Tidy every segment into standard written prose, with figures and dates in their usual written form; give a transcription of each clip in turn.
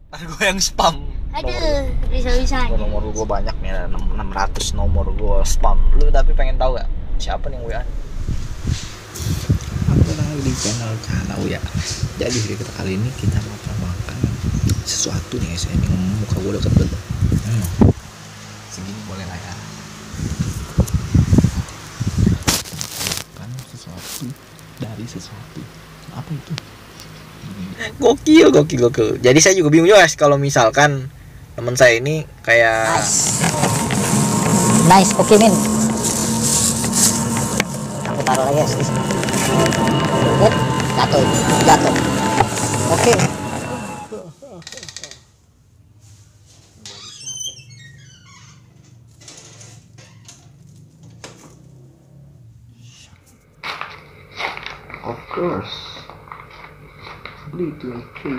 Ntar gue yang spam. Aduh, bisa-bisa. Nomor gue banyak nih, 600 nomor gue spam. Lu tapi pengen tahu gak siapa nih yang WA? Aku lagi di channel Canau ya. Jadi video kita kali ini kita makan sesuatu nih guys. Ini muka gue udah kebel. Segini boleh lah ya. Makan sesuatu dari sesuatu. Apa itu? Gokil. Jadi saya juga bingung juga guys kalau misalkan teman saya ini kayak Nice, oke Min. Aku taruh lagi guys. Jatuh. Oke. Of course. Beli itu oke.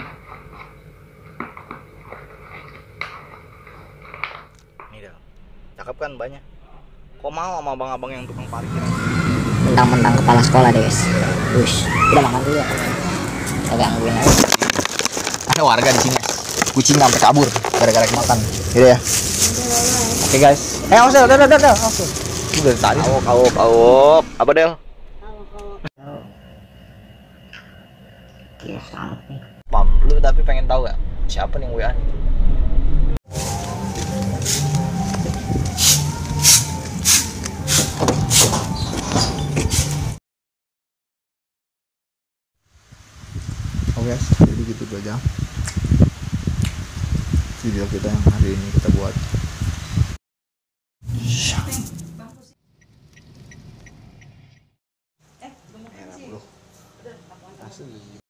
nih dah. Cakep kan banyak. Kok mau sama abang-abang yang tukang parkir? Mentang-mentang kepala sekolah deh guys. Wush, udah makan dulu ya. Kita gangguin aja. Ada warga di sini. Kucing sampai kabur gara-gara makan. Gitu ya. Oke guys. Awas udah. Oke. Udah tadi. Awok. Apa Del? Yes, sangat nih. Pam, lu tapi pengen tahu gak siapa nih yang WA nih? Oke guys, jadi gitu aja video kita yang hari ini kita buat. Asli.